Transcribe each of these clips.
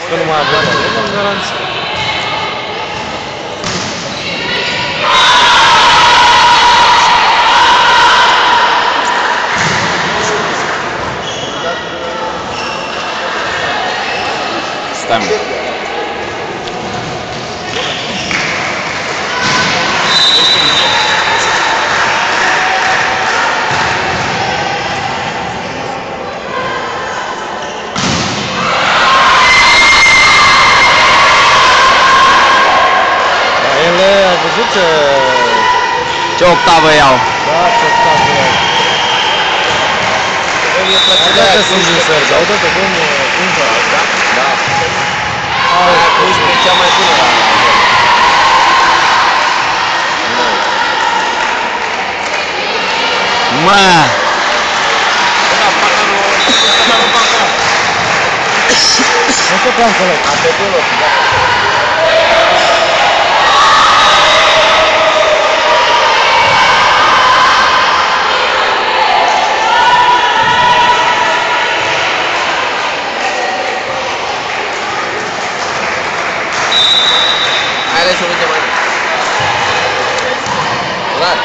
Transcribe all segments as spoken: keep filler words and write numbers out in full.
Că nu mai avem în garanție. Stai, mă. Ai văzut ce... Ce octavă iau? Da, ce octavă iau. E plăcerea aia sunt sincer, dar uite-te cum... cum joacă, da? Da. Aia cu e cea mai bună la Mă! Da, bananul... Bananul bancanul. Nu se prea înțeleg. A pe doi loc, da. Hai ales o minge mai mult. Vlad.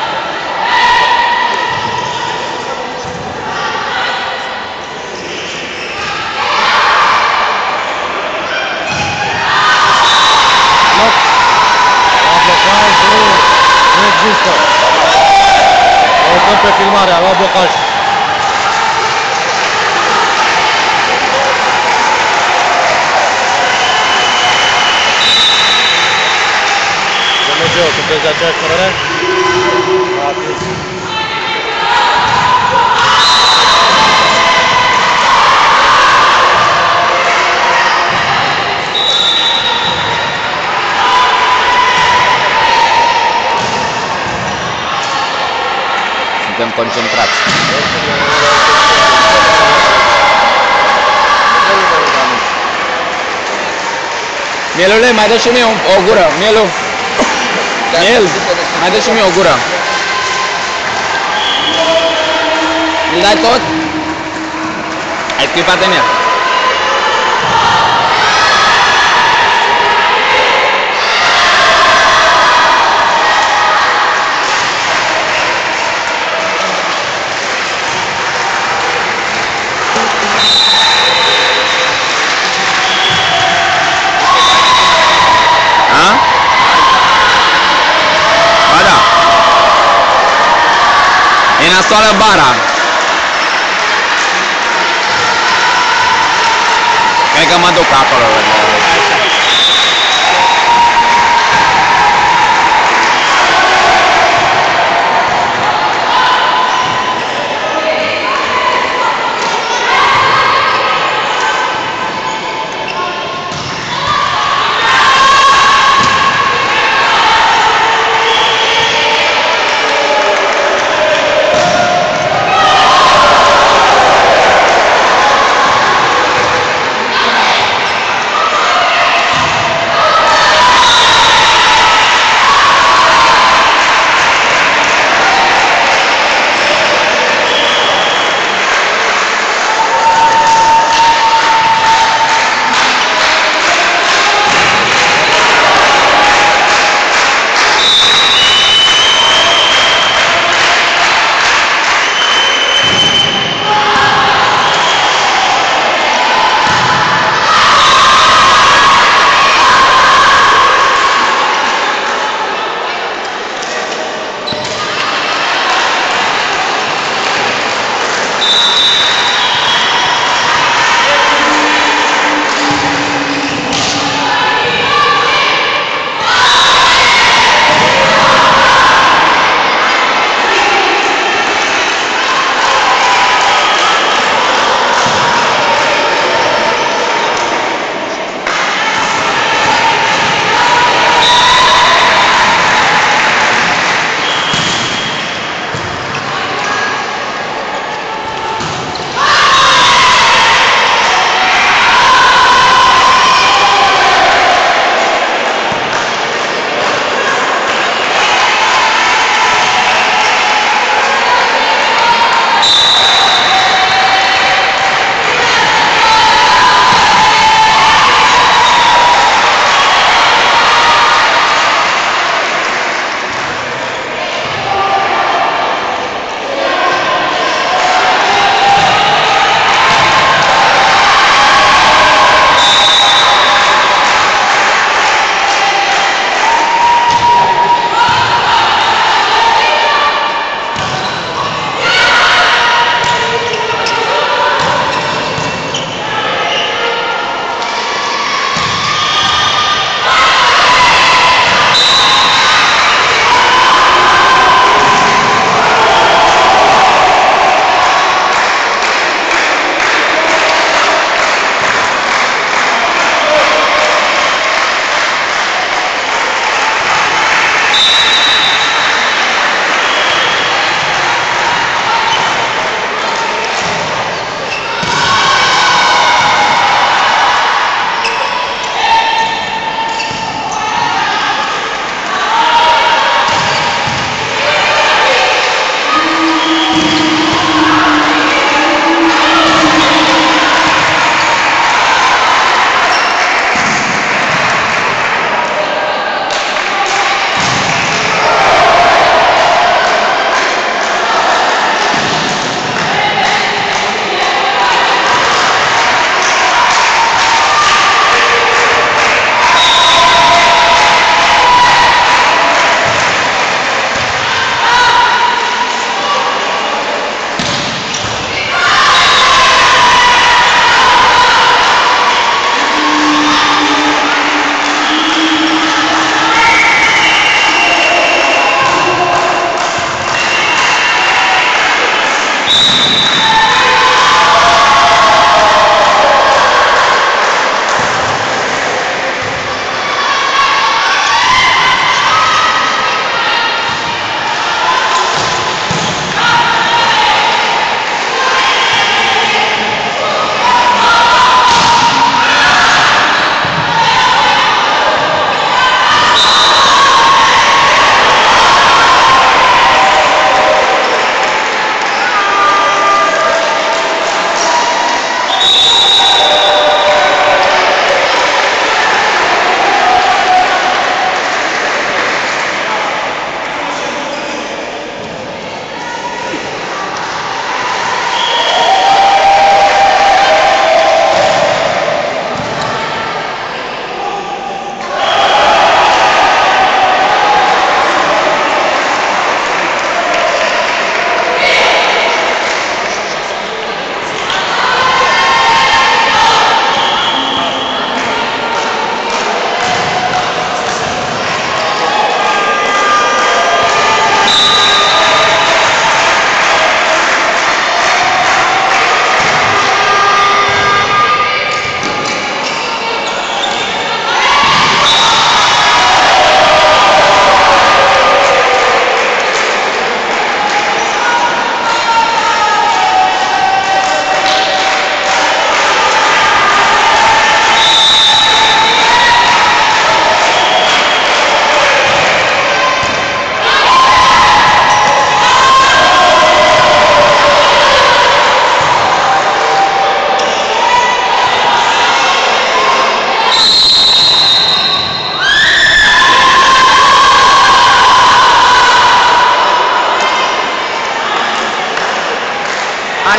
La blocaj nu, nu există. O uităm pe filmare, a luat blocaj. D M G-ul, sunteți de aceeași părere? A atins. Suntem concentrați. Mielule, mai dă și mie o, o gură. Mielu. Miel, mai dă și mie o gură. Îl dai tot? Ai scripat în ea. E nasoală bara. Cred că mă duc acolo.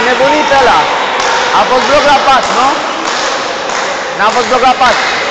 înnebunit ăla. A fost bloc la pas, nu? N-a fost bloc la pas.